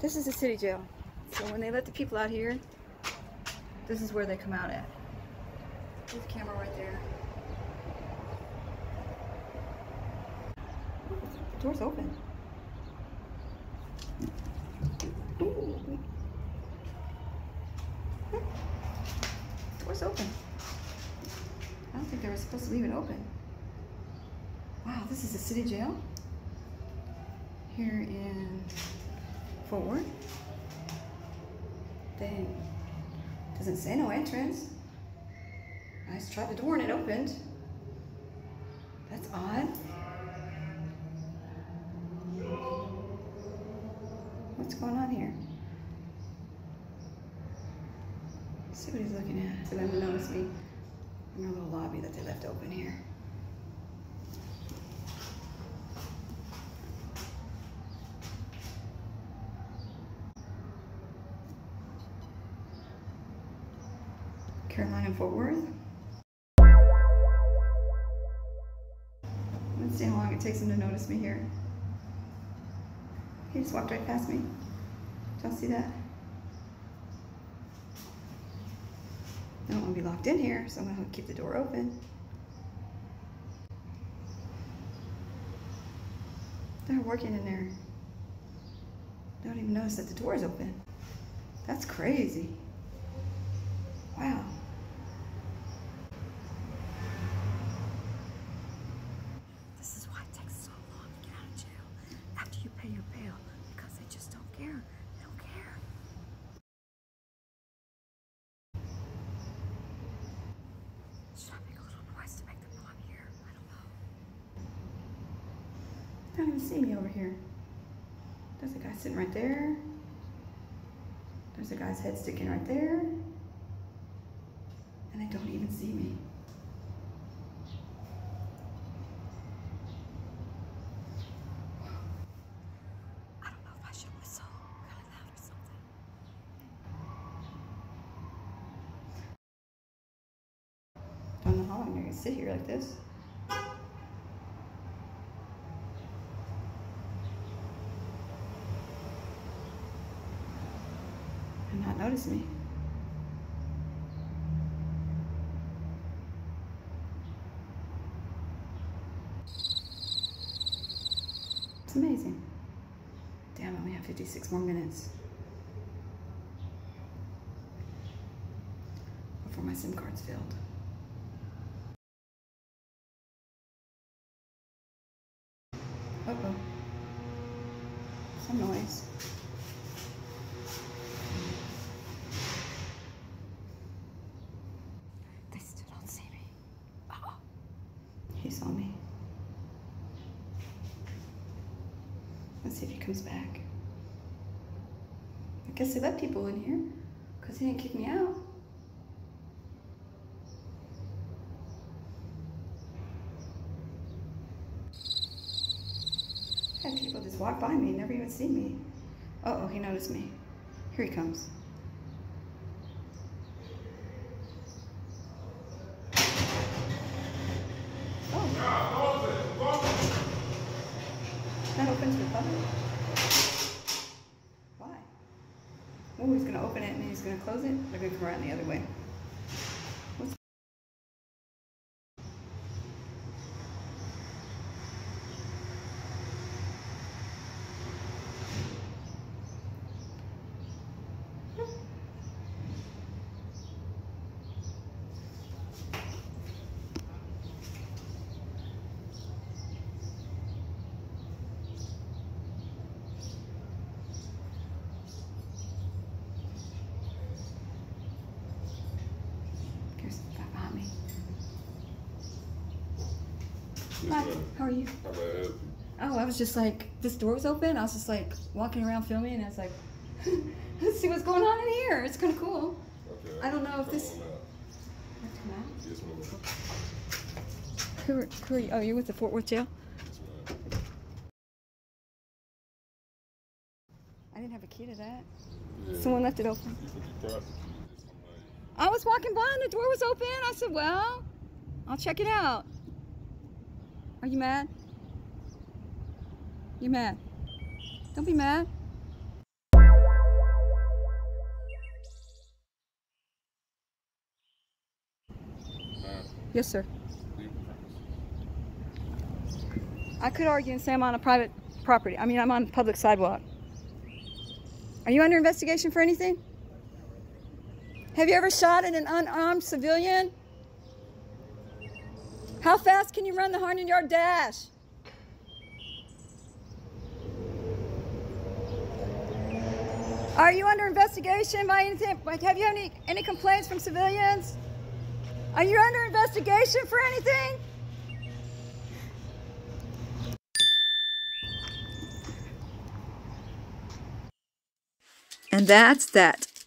This is a city jail. So when they let the people out here, this is where they come out at. There's a camera right there. The door's open. Ooh. The door's open. I don't think they were supposed to leave it open. Wow, this is a city jail here in Fort Worth. Dang. Doesn't say no entrance. I just tried the door and it opened. That's odd. What's going on here? Let's see what he's looking at. For them to notice me in our little lobby that they left open here. Carolina, Fort Worth. Let's see how long it takes him to notice me here. He just walked right past me. Did y'all see that? I don't want to be locked in here, so I'm going to keep the door open. They're working in there. They don't even notice that the door is open. That's crazy. Wow. This is why it takes so long to get out of jail after you pay your bail, because they just don't care. They don't care. Should I make a little noise to make them know I'm here? I don't know. They don't even see me over here. There's a guy sitting right there. There's a guy's head sticking right there. And they don't even see me. I don't know if I should whistle really loud or something. I don't know how long I'm gonna sit here like this. And not notice me. It's amazing. Damn, I only have 56 more minutes before my SIM card's filled. Uh-oh. Some noise. They still don't see me. Uh-oh. He saw me. Let's see if he comes back. I guess they let people in here because he didn't kick me out. I had people just walk by me and never even see me. Uh-oh, he noticed me. Here he comes. That opens to the public? Why? Oh, he's gonna open it and he's gonna close it? They're gonna come around the other way. What's Hi, how are you? How may I help you? Oh, I was just like, this door was open. I was just like walking around filming and I was like, let's see what's going on in here. It's kind of cool. Okay. I don't know if this... Come on out. Yes, ma'am. Who are you? Oh, you're with the Fort Worth jail? Yes, ma'am. I didn't have a key to that. Yeah. Someone left it open. You could be prosecuted. It's on my... I was walking by and the door was open. I said, well, I'll check it out. Are you mad? You mad? Don't be mad. Yes, sir. Leave the premises. I could argue and say I'm on a private property. I mean, I'm on public sidewalk. Are you under investigation for anything? Have you ever shot at an unarmed civilian? How fast can you run the 100-yard dash? Are you under investigation by anything? Have you any complaints from civilians? Are you under investigation for anything? And that's that.